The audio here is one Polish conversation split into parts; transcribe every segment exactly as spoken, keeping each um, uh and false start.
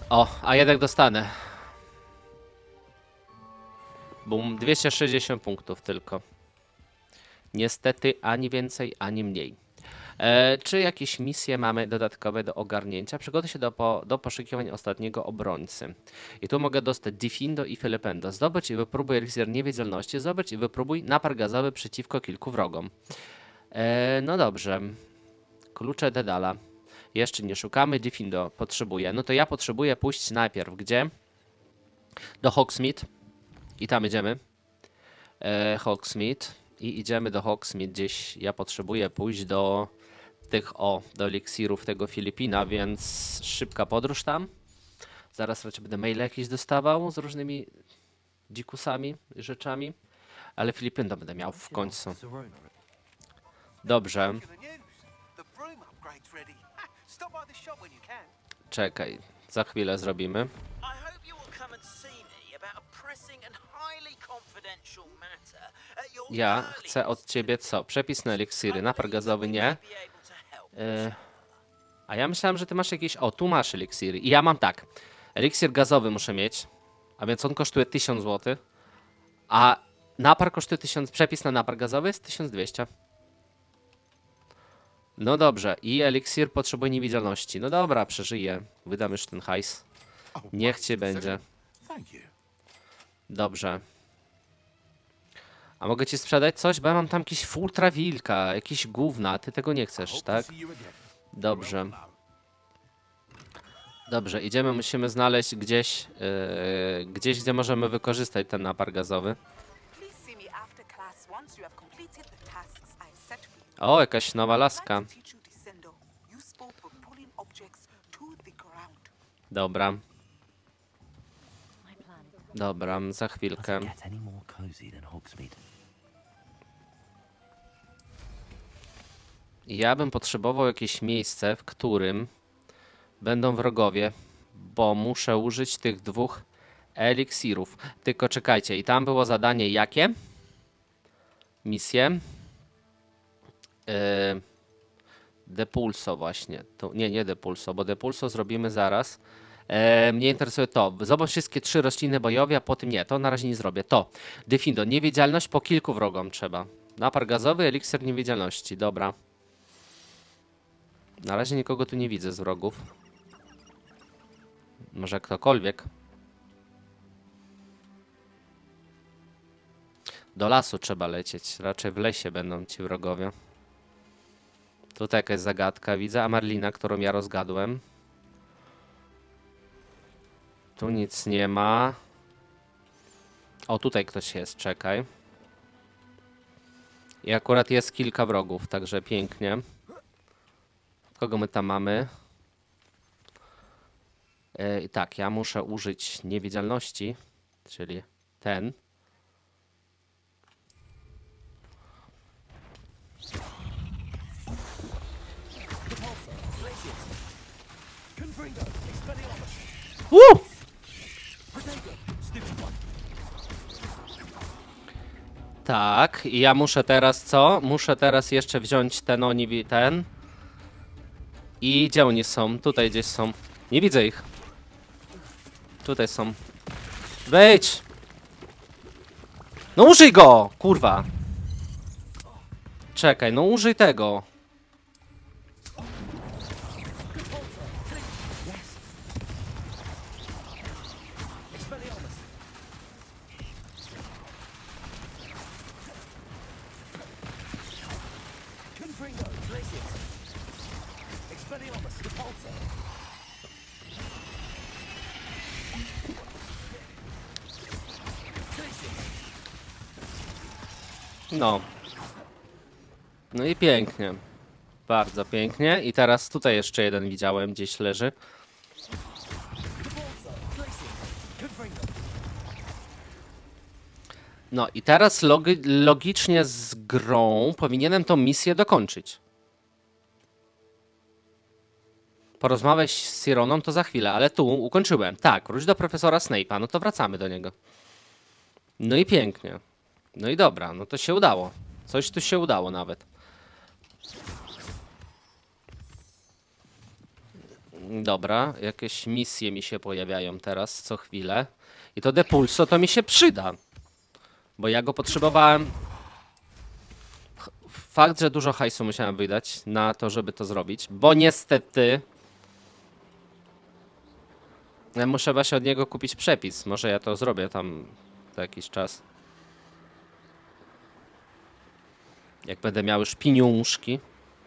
O, a jednak dostanę. Bum, dwieście sześćdziesiąt punktów tylko. Niestety ani więcej, ani mniej. E, czy jakieś misje mamy dodatkowe do ogarnięcia? Przygotuj się do, po, do poszukiwań ostatniego obrońcy. I tu mogę dostać Diffindo i Filipendo. Zdobądź i wypróbuj eliksir niewidzialności. Zdobądź i wypróbuj napar gazowy przeciwko kilku wrogom. E, no dobrze. Klucze Dedala. Jeszcze nie szukamy. Diffindo potrzebuję. No to ja potrzebuję pójść najpierw. Gdzie? Do Hogsmeade. I tam idziemy. E, Hogsmeade. I idziemy do Hogsmeade gdzieś. Ja potrzebuję pójść do tych, o, do eliksirów tego Filipina, więc szybka podróż tam. Zaraz raczej będę maile jakieś dostawał z różnymi dzikusami i rzeczami. Ale Filipin to będę miał w końcu. Dobrze. Czekaj, za chwilę zrobimy. Ja chcę od ciebie co? Przepis na eliksiry. Napar gazowy nie. Yy. A ja myślałem, że ty masz jakieś... O, tu masz eliksiry. I ja mam tak. Eliksir gazowy muszę mieć. A więc on kosztuje tysiąc złotych. A napar kosztuje tysiąc... Przepis na napar gazowy jest tysiąc dwieście. No dobrze. I eliksir potrzebuje niewidzialności. No dobra, przeżyję. Wydam już ten hajs. Niech cię będzie. Dobrze. A mogę ci sprzedać coś? Bo ja mam tam jakieś ultra wilka, jakieś gówna. Ty tego nie chcesz, tak? Dobrze. Dobrze, idziemy, musimy znaleźć gdzieś, yy, gdzieś, gdzie możemy wykorzystać ten napar gazowy. O, jakaś nowa laska. Dobra. Dobra, za chwilkę. Ja bym potrzebował jakieś miejsce, w którym będą wrogowie, bo muszę użyć tych dwóch eliksirów. Tylko czekajcie, i tam było zadanie jakie? Misje. Yy, Depulso właśnie. To, nie, nie Depulso, bo Depulso zrobimy zaraz. Yy, mnie interesuje to. Zobacz wszystkie trzy rośliny bojowe, a potem nie. To na razie nie zrobię. To. Diffindo. Niewidzialność po kilku wrogom trzeba. Napar gazowy, eliksir niewidzialności. Dobra. Na razie nikogo tu nie widzę z wrogów. Może ktokolwiek. Do lasu trzeba lecieć. Raczej w lesie będą ci wrogowie. Tutaj jakaś zagadka widzę. A Marlina, którą ja rozgadłem. Tu nic nie ma. O, tutaj ktoś jest. Czekaj. I akurat jest kilka wrogów, także pięknie. Kogo my tam mamy? Yy, tak, ja muszę użyć niewidzialności, czyli ten. Woo! Tak, i ja muszę teraz co? Muszę teraz jeszcze wziąć ten oni ten. I gdzie oni są? Tutaj gdzieś są. Nie widzę ich. Tutaj są. Wejdź! No użyj go! Kurwa. Czekaj, no użyj tego. No. No i pięknie. Bardzo pięknie. I teraz tutaj jeszcze jeden widziałem, gdzieś leży. No i teraz logi logicznie z grą powinienem tą misję dokończyć. Porozmawiać z Sironą to za chwilę, ale tu ukończyłem. Tak, wróć do profesora Snape'a, no to wracamy do niego. No i pięknie. No i dobra, no to się udało. Coś tu się udało nawet. Dobra, jakieś misje mi się pojawiają teraz co chwilę. I to Depulso to mi się przyda. Bo ja go potrzebowałem. Fakt, że dużo hajsu musiałem wydać na to, żeby to zrobić. Bo niestety... Ja muszę właśnie od niego kupić przepis. Może ja to zrobię tam za jakiś czas. Jak będę miał już pieniążki.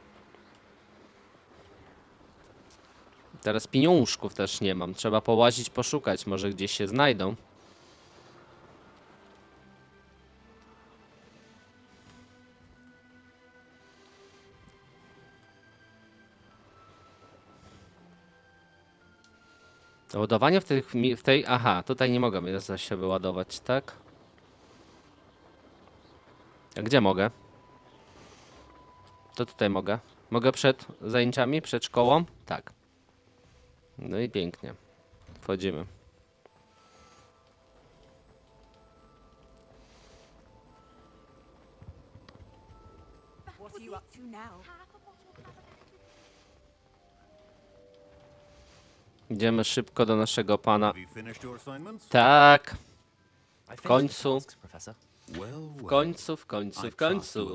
Teraz pieniążków też nie mam. Trzeba połazić, poszukać. Może gdzieś się znajdą. Ładowanie w tej, w tej... Aha, tutaj nie mogę zaś się wyładować, tak? A gdzie mogę? To tutaj mogę. Mogę przed zajęciami, przed szkołą? Tak. No i pięknie. Wchodzimy. Idziemy szybko do naszego pana. Tak. W końcu. W końcu, w końcu, w końcu.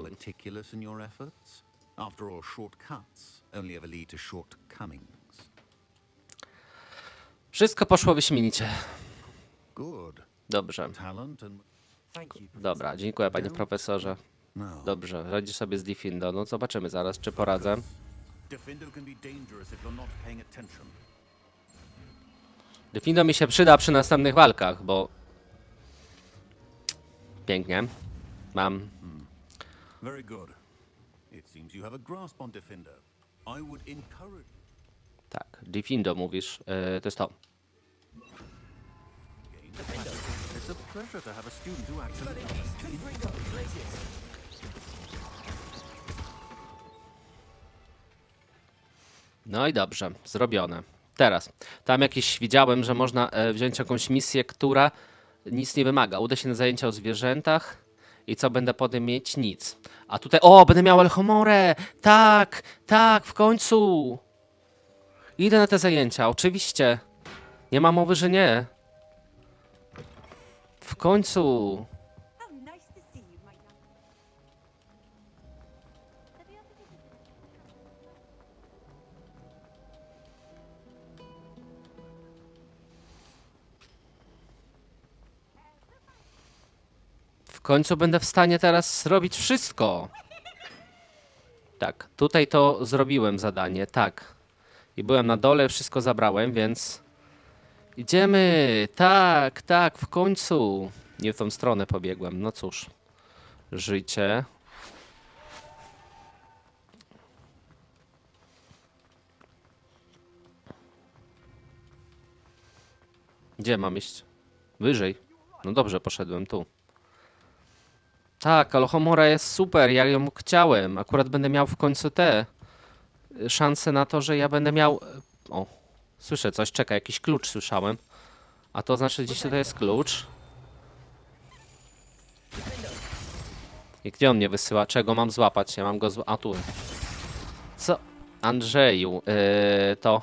Wszystko poszło wyśmienicie. Dobrze. Dobra, dziękuję panie profesorze. Dobrze, radzisz sobie z Diffindo. No zobaczymy zaraz, czy poradzę. Diffindo mi się przyda przy następnych walkach, bo... Pięknie. Mam. Tak, Diffindo mówisz. Yy, to jest to. No i dobrze, zrobione. Teraz, tam jakiś widziałem, że można e, wziąć jakąś misję, która nic nie wymaga. Uda się na zajęcia o zwierzętach i co będę potem mieć? Nic. A tutaj, o, będę miał Alhomorę! Tak, tak, w końcu! Idę na te zajęcia, oczywiście. Nie ma mowy, że nie. W końcu. W końcu będę w stanie teraz zrobić wszystko. Tak, tutaj to zrobiłem zadanie, tak. I byłem na dole, wszystko zabrałem, więc... Idziemy! Tak, tak, w końcu! Nie w tą stronę pobiegłem, no cóż. Życie. Gdzie mam iść? Wyżej. No dobrze, poszedłem tu. Tak, Alhomora jest super, ja ją chciałem. Akurat będę miał w końcu te szanse na to, że ja będę miał... O, słyszę coś, czekaj, jakiś klucz słyszałem. A to znaczy, gdzieś tutaj jest klucz. I gdzie on mnie wysyła? Czego mam złapać? Ja mam go zła... A tu. Co? Andrzeju, yy, to...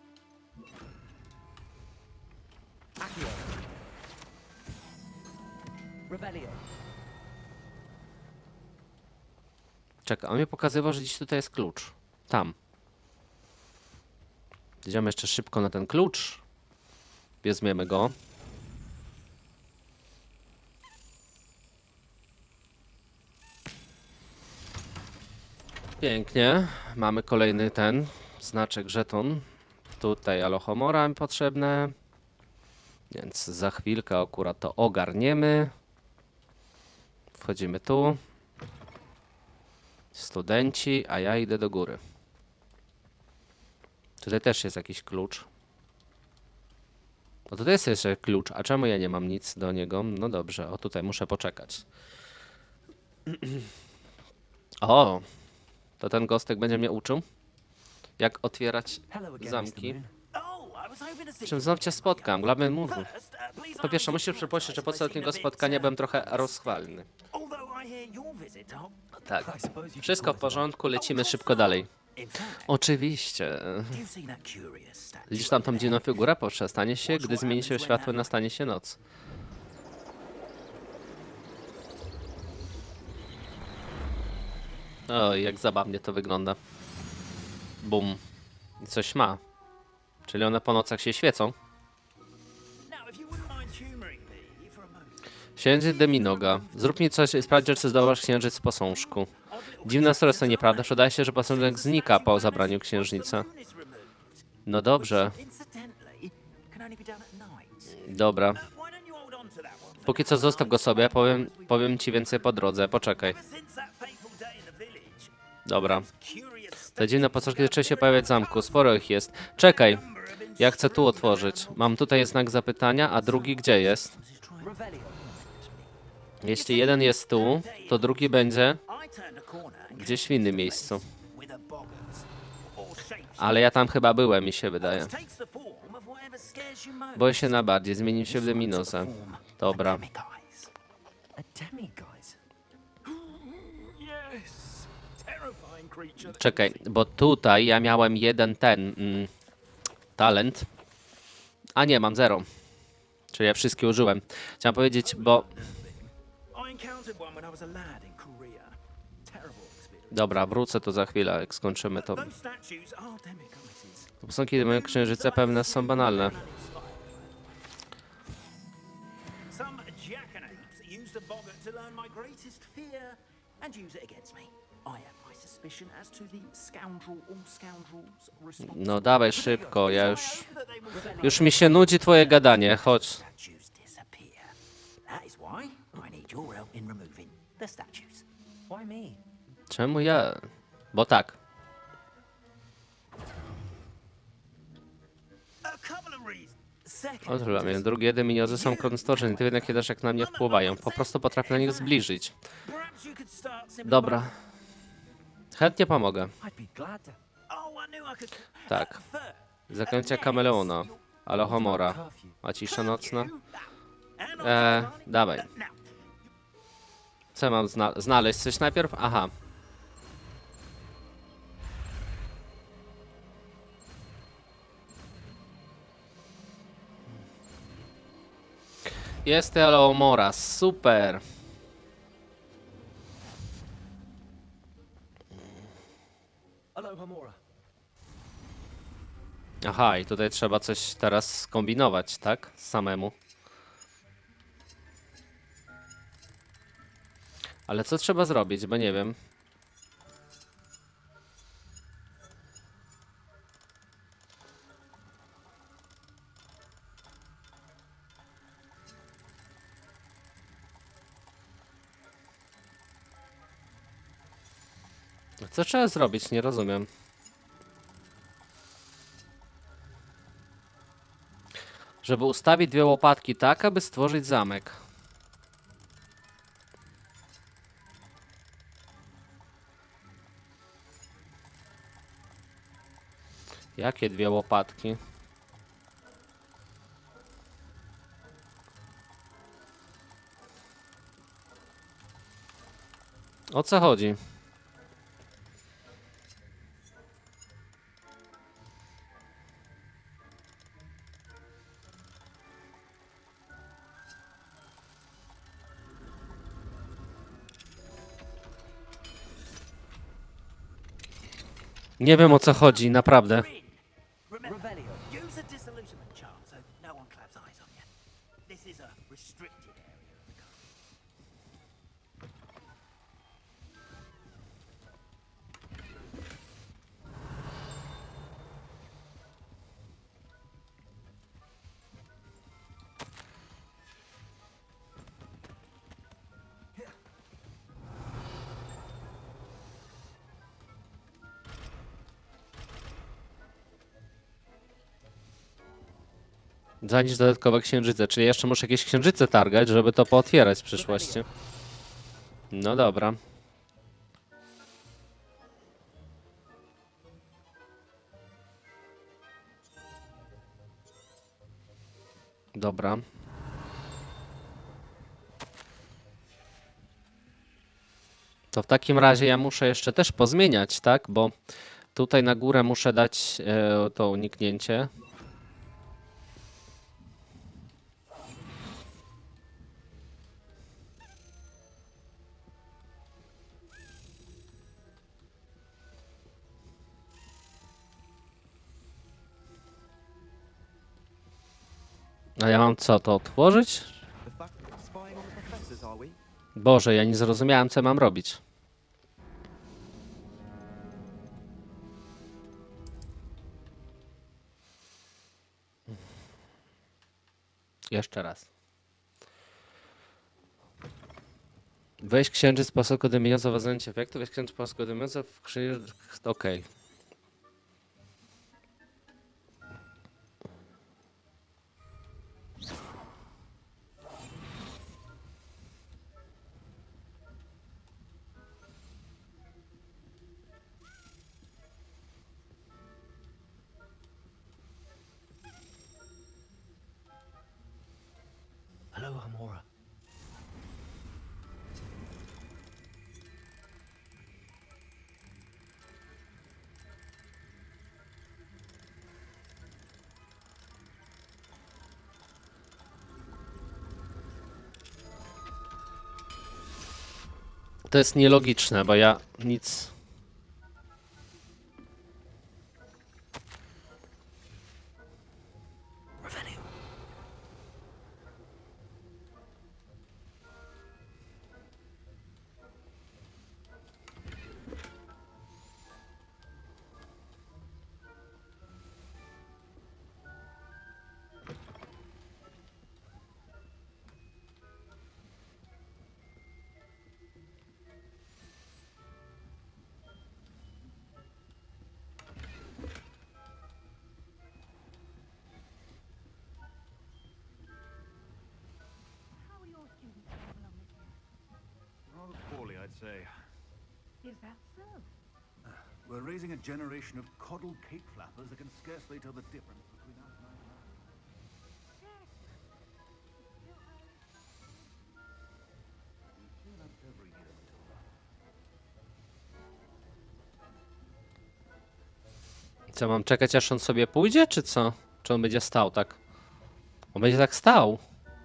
Czekaj, on mnie pokazywał, że gdzieś tutaj jest klucz. Tam. Idziemy jeszcze szybko na ten klucz. Weźmiemy go. Pięknie. Mamy kolejny ten znaczek, żeton. Tutaj Alhomora mi potrzebne. Więc za chwilkę akurat to ogarniemy. Wchodzimy tu. Studenci, a ja idę do góry. Tutaj też jest jakiś klucz. O, tutaj jest jeszcze klucz. A czemu ja nie mam nic do niego? No dobrze, o tutaj muszę poczekać. O, to ten gostek będzie mnie uczył, jak otwierać zamki. Czym znów cię spotkam? Glabin mówił. Po pierwsze, musisz przypuścić, że po ostatniego spotkania byłem trochę rozchwalny. Tak, wszystko w porządku, lecimy szybko dalej. Oczywiście. Widzisz tam tą dziwną figurę? Przestanie się, gdy zmieni się światło, nastanie się noc. Oj, jak zabawnie to wygląda. Bum. I coś ma. Czyli one po nocach się świecą. Księżyc de Minoga. Zrób mi coś i sprawdź, czy zdołasz księżyc w posążku. Dziwna strona, to nieprawda? Wydaje się, że posążek znika po zabraniu księżnicy. No dobrze. Dobra. Póki co zostaw go sobie, powiem, powiem ci więcej po drodze. Poczekaj. Dobra. Te dziwne posążki zaczęły się pojawiać w zamku. Sporo ich jest. Czekaj. Ja chcę tu otworzyć. Mam tutaj znak zapytania, a drugi gdzie jest? Jeśli jeden jest tu, to drugi będzie gdzieś w innym miejscu. Ale ja tam chyba byłem, mi się wydaje. Boję się na bardziej. Zmienił się w Deminozę. Dobra. Czekaj, bo tutaj ja miałem jeden ten mm, talent. A nie, mam zero. Czyli ja wszystkie użyłem. Chciałem powiedzieć, bo... Dobra, wrócę to za chwilę, jak skończymy to. Posągi moje księżyce pewne są banalne. No dawaj szybko, ja już... Już mi się nudzi twoje gadanie, chodź. Czemu ja? Bo tak. Otóż mnie. Drugie deminiozy są konstorzeni, ty jednak jednak jak na mnie wpływają. Po prostu potrafię na nich zbliżyć. Dobra. Chętnie pomogę. Tak. Zaklęcia kameleona. Alohomora. A cisza nocna? Eee, dawaj. Co mam zna znaleźć? Coś najpierw? Aha. Jest Alohomora. Super. Aha, i tutaj trzeba coś teraz skombinować, tak? Samemu. Ale co trzeba zrobić, bo nie wiem. Co trzeba zrobić? Nie rozumiem. Żeby ustawić dwie łopatki tak, aby stworzyć zamek. Jakie dwie łopatki? O co chodzi? Nie wiem o co chodzi, naprawdę. Zanieść dodatkowe księżyce, czyli jeszcze muszę jakieś księżyce targać, żeby to pootwierać w przyszłości. No dobra. Dobra. To w takim razie ja muszę jeszcze też pozmieniać, tak? Bo Tutaj na górę muszę dać e, to uniknięcie. A ja mam co, to otworzyć? Boże, ja nie zrozumiałem, co mam robić. Jeszcze raz. Weź księżyc pasoku dymiąca w zajęcie efektu, weź księżyc pasoku dymiąca w księżyc... Okej. Okay. Hello, Hamura. To jest nielogiczne, bo ja nic... Say. Is that so? Uh, we're raising a generation of coddled cake flappers that can scarcely tell the difference between us and our We say that every year. Co, mam czekać, aż on sobie pójdzie, czy co? Czy on będzie stał tak? On będzie tak stał.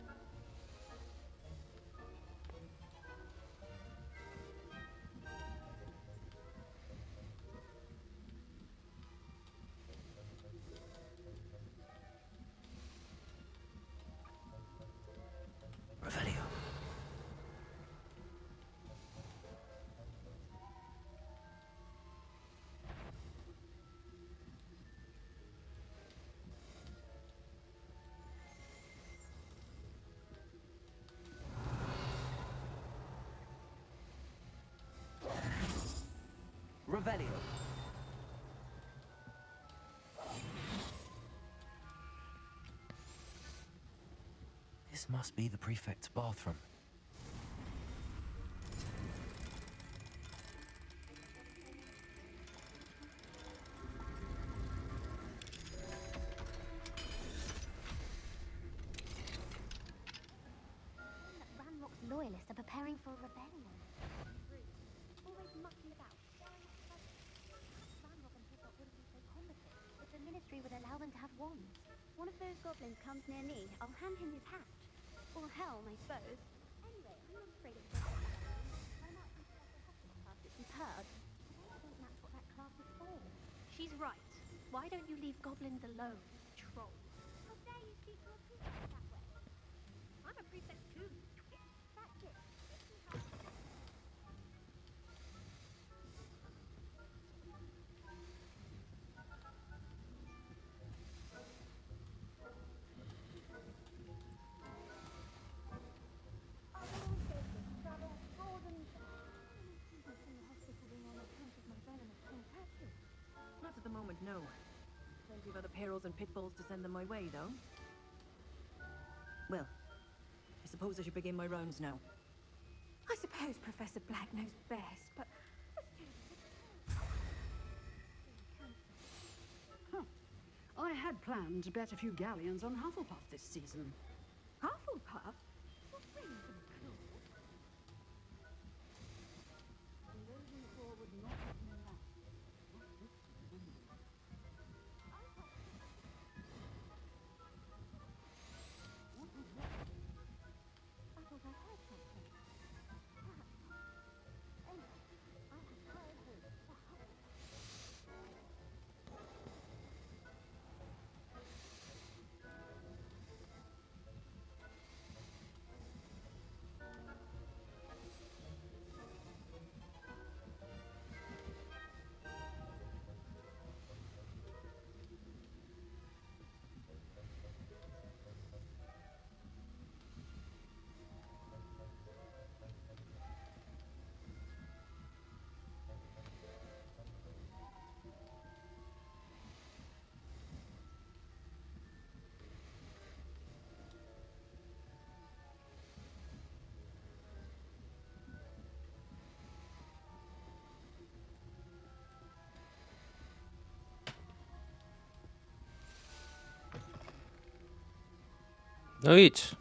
Revelio. This must be the prefect's bathroom. Ranrock's loyalists are preparing for a rebellion. Always mucking about. Ranrock and Pickup wouldn't be so combative if the Ministry would allow them to have wands. One of those goblins comes near me, I'll hand him his hat. Or helm, I suppose. Anyway, I'm not afraid of the I'm not class it's superb. I don't think that's what that class is for. She's right. Why don't you leave goblins alone, troll? How dare you speak to a prefect that way? I'm a prefect too. That's it. Not at the moment, no. Plenty of other perils and pitfalls to send them my way, though. Well, I suppose I should begin my rounds now. I suppose Professor Black knows best, but... Huh. I had planned to bet a few galleons on Hufflepuff this season. Hufflepuff? What brings them Moving forward, not looking back. No idź.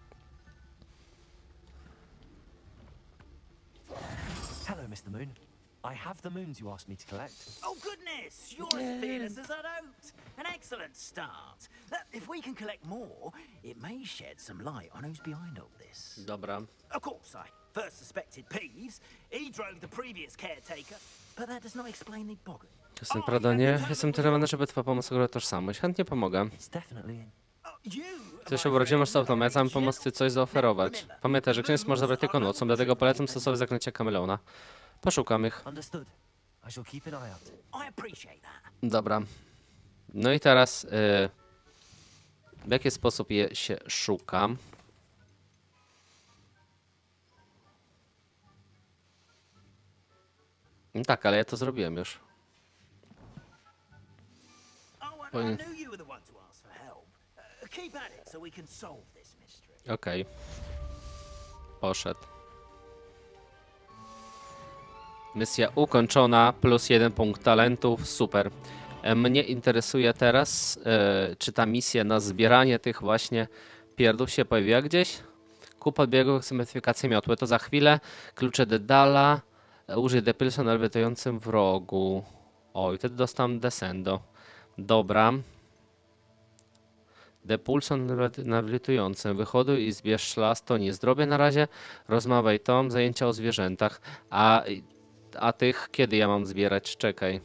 Hello, Mister Moon. I have the moons you asked me to collect. Oh goodness, you're as fearless as I'd hoped. An excellent start. Uh, If we can collect more, it may shed some light on who's behind all this. Dobra. Of course, I first suspected Peeves. He drove the previous caretaker, but that does not explain the boggart. Jestem prawda nie. Jestem trenowany, żeby twoja pomoc ograła tożsamość. Chętnie pomogę. It's definitely in. Uh, you, Ty się urodziłem, masz autonomię, ja sam pomoc ci coś zaoferować. Pamiętaj, że księżyc może zabrać tylko nocą, dlatego polecam stosować zaklęcia kameleona. Poszukam ich. Understood. I shall keep an eye out. I appreciate that. Dobra. No i teraz y, w jaki sposób je się szukam? No tak, ale ja to zrobiłem już. Oh, and Well, I knew you were the one to ask for help. Uh, keep at it so we can solve this mystery. Okej. Poszedł. Misja ukończona, plus jeden punkt talentów, super. E, Mnie interesuje teraz, e, czy ta misja na zbieranie tych właśnie pierdów się pojawiła gdzieś. Kup odbiegów z modyfikacją miotły, to za chwilę. Klucze Dedala, e, użyj Depilsa na lewitującym wrogu. Oj, wtedy dostałem Descendo. Dobra. Depulson na lewitującym. Wychoduj i zbierz szlas, to nie zdrowie na razie. Rozmawiaj Tom, zajęcia o zwierzętach. A, a tych kiedy ja mam zbierać? Czekaj.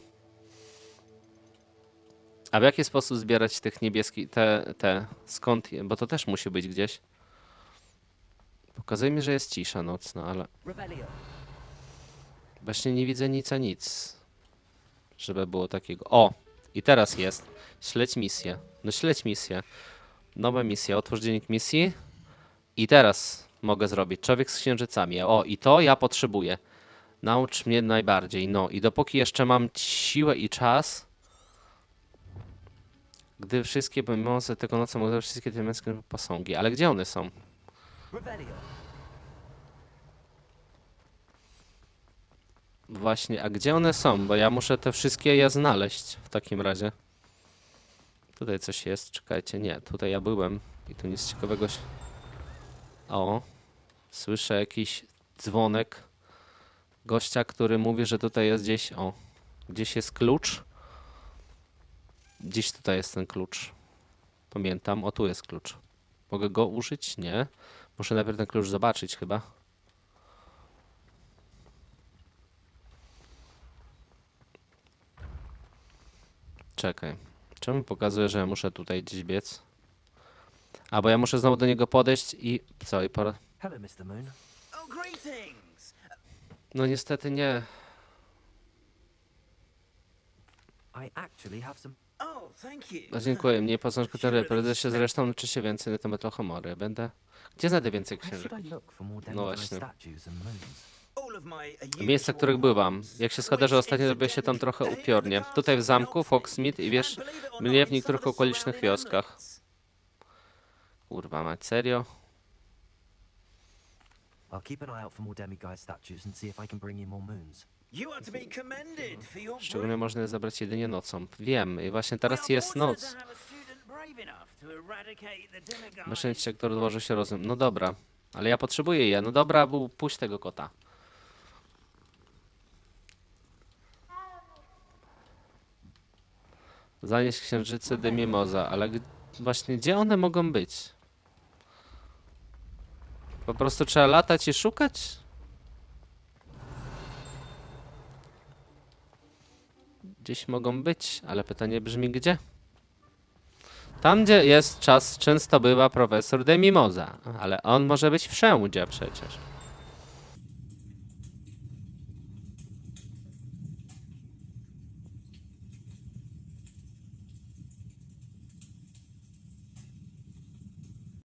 A w jaki sposób zbierać tych niebieskich, te, te, skąd, je- bo to też musi być gdzieś. Pokazuje mi, że jest cisza nocna, ale Revelio. właśnie nie widzę nic a nic, żeby było takiego. O, i teraz jest. Śledź misję. No śledź misję. Nowa misja, otwórz dziennik misji. I teraz mogę zrobić. Człowiek z księżycami. O, i to ja potrzebuję. Naucz mnie najbardziej. No i dopóki jeszcze mam siłę i czas, gdy wszystkie moce tego nocy mogą wszystkie te męskie posągi. Ale gdzie one są? Revelio. Właśnie, a gdzie one są? Bo ja muszę te wszystkie je znaleźć w takim razie. Tutaj coś jest, czekajcie, nie, tutaj ja byłem i tu nic ciekawego się... O, słyszę jakiś dzwonek gościa, który mówi, że tutaj jest gdzieś, o, gdzieś jest klucz. Gdzieś tutaj jest ten klucz. Pamiętam, o tu jest klucz. Mogę go użyć? Nie. Muszę najpierw ten klucz zobaczyć chyba. Czekaj. Czemu pokazuje, że ja muszę tutaj gdzieś biec? A, bo ja muszę znowu do niego podejść i... Co? I pora... Hello, Mister Moon. Oh, greetings. No niestety nie. I actually have some. Oh, thank you. No, dziękuję. Mniej posążku teorii. Prędzej się zresztą uczy się więcej na temat Lochomory. Będę... Gdzie znajdę więcej Where księżyc? should I look for more No demigod właśnie. statues and moons? All of my Miejsca, w których byłam. Jak się składa, że ostatnio robię się tam trochę upiornie. Tutaj w zamku, Foxmead i wiesz, mnie w niektórych okolicznych wioskach. Kurwa mać, serio? I'll keep an eye out for more demigod statues and see if I can bring you more moons. You are to be commended for your Szczególnie można je zabrać jedynie nocą. Wiem, i właśnie teraz jest noc. Na szczęście, który odłożył się rozum. No dobra, ale ja potrzebuję je. No dobra, bu- puść tego kota. Zanieść księżyce do Mimoza, ale g- właśnie gdzie one mogą być? Po prostu trzeba latać i szukać? Gdzieś mogą być, ale pytanie brzmi gdzie? Tam, gdzie jest czas, często bywa profesor de Mimoza, ale on może być wszędzie przecież.